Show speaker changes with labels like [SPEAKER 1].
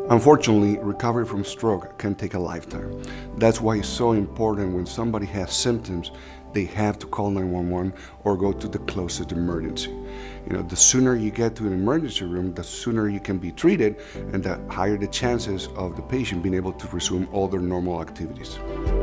[SPEAKER 1] Unfortunately, recovery from stroke can take a lifetime. That's why it's so important when somebody has symptoms, they have to call 911 or go to the closest emergency. The sooner you get to an emergency room, the sooner you can be treated and the higher the chances of the patient being able to resume all their normal activities.